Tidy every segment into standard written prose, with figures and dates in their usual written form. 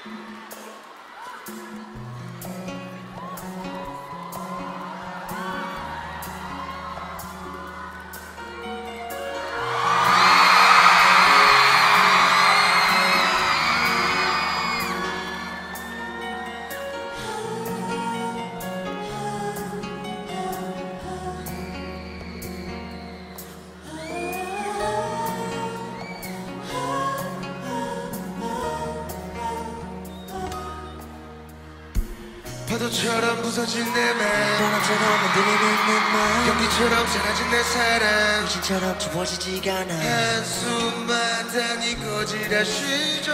파도처럼 부서진 내맘 바람처럼 흔들리는 내맘 연기처럼 사라진 내 사랑 당신처럼 주어지지가 않아 한숨마다 네 거지라 쉬죠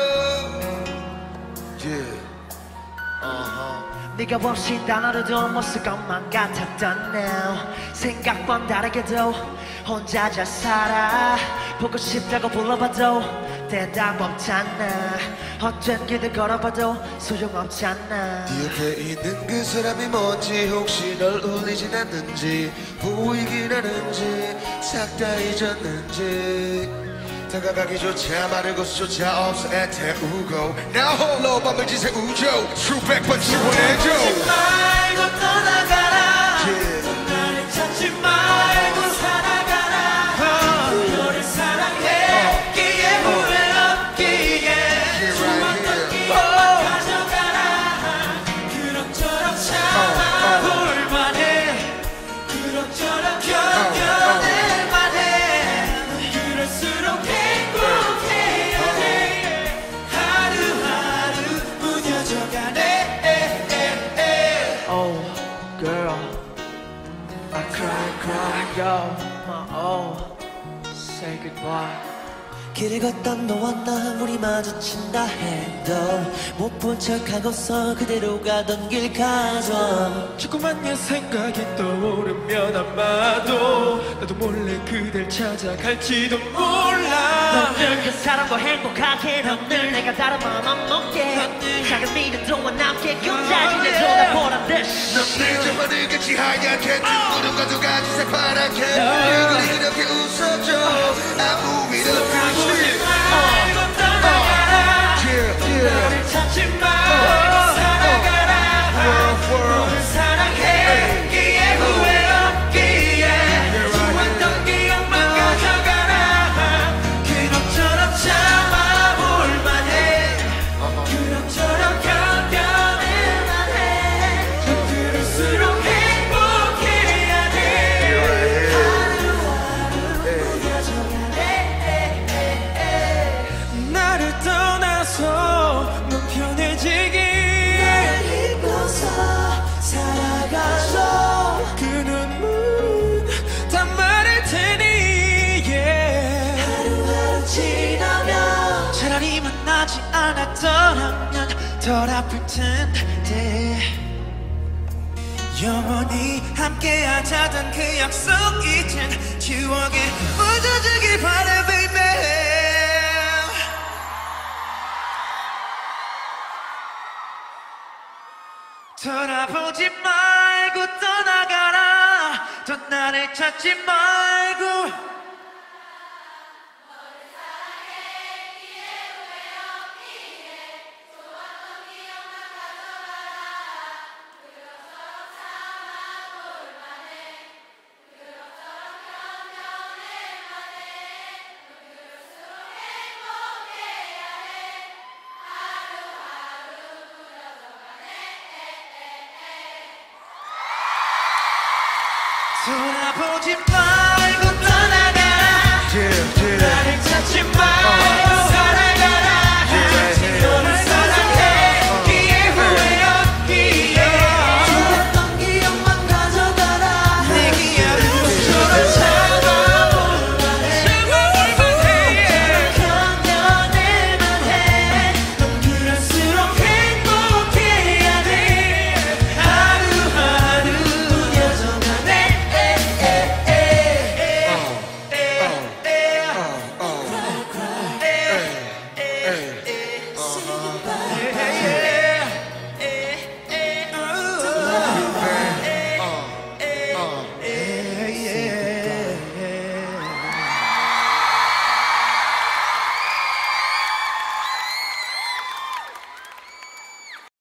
네가 없이 단 하루도 못 쓸 것만 같았던 now 생각과 다르게도 혼자 잘 살아 보고 싶다고 불러봐도 대답 없잖아 헛된 길을 걸어봐도 소용없잖아 네 옆에 있는 그 사람이 뭔지 혹시 널 울리진 않는지 보이긴 하는지 싹 다 잊었는지 다가가기조차 말을 걸 수조차 없어 애태우고 나 홀로 밤을 지새우죠 수백 번 지원해줘 찾지 말고 떠나가라 나를 찾지 말고 살아가라 너를 사랑했기에 후회 없기에 좋았던 기억만 가져가라 그럭저럭 참아볼만 해 그럭저럭 견뎌낼만 해 그럴수록 행복해야 돼 하루하루 무뎌져가네 Oh girl I cry yo my oh say goodbye 길을 걷던 너와 나 우리 마주친다 해도 못 본 척하고서 그대로 가던 길 가서 조그만 내 생각이 떠오르면 아마도 나도 몰래 그댈 찾아갈지도 몰라 넌 그 사람과 행복하게 넌늘 내가 다른 마음 안 먹게 작은 미련도와 남게 끝까지 내 쳐다보란 듯이 넌늘 저만을 같이 하얗게 둥그런 것도 같이 새파랗게 얼굴이 이렇게 웃어줘 아무 일 없듯이 말고 떠나가라 너를 찾지 말고 살아가라 너를 사랑했기에 후회 없기에 좋았던 기억만 가져가라 그럭저럭 참아볼만 해 그럭저럭 견뎌낼만 해 그럴수록 행복해야 돼 하루하루 무뎌져가네 나를 떠나서 넌 편해지기 나를 이끌어서 살아가줘 그 눈물은 다 말할 테니 yeah. 하루하루 지나면 차라리 만나지 않았더라면 덜 아플 텐데 영원히 함께하자던 그 약속 이젠 추억에 묻어주길 바래 baby 돌아보지 말고 떠나가라 또 나를 찾지 말고 돌아보지 마